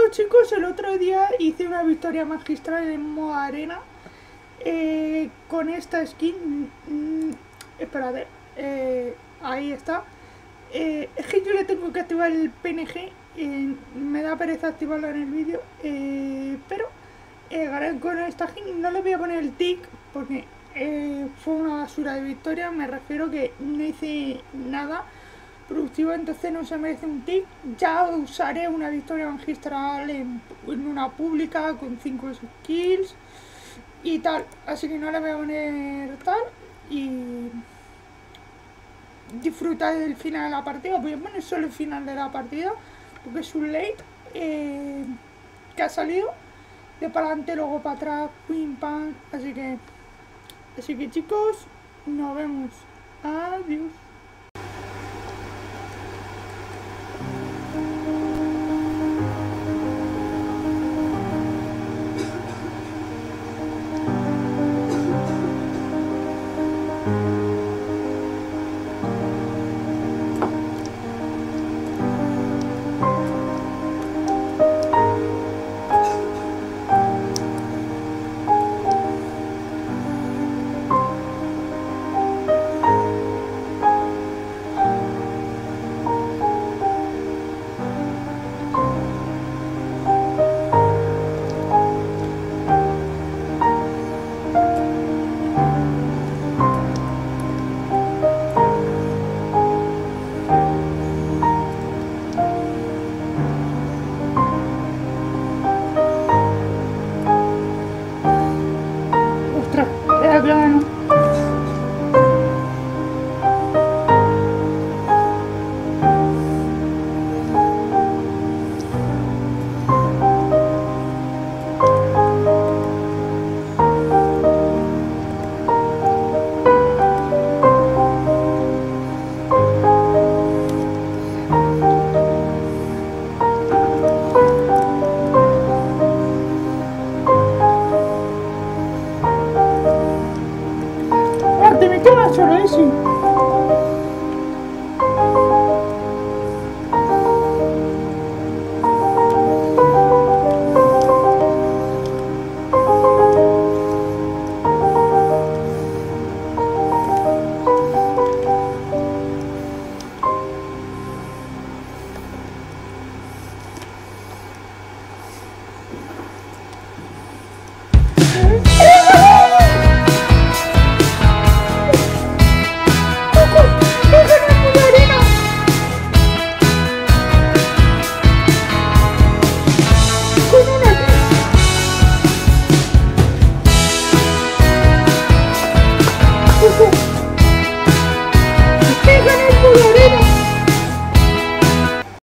chicos, el otro día hice una victoria magistral en modo arena con esta skin. Espérate, ahí está. Es que yo le tengo que activar el PNG, me da pereza activarlo en el vídeo, pero gané con esta skin. No le voy a poner el tic porque fue una basura de victoria, me refiero que no hice nada productivo, entonces no se merece un tic. Ya usaré una victoria magistral en una pública con 5 skills y tal, así que no le voy a poner tal y disfrutar del final de la partida. Voy a poner solo el final de la partida porque es un late que ha salido de para adelante, luego para atrás, pim pam, así que chicos, nos vemos, adiós.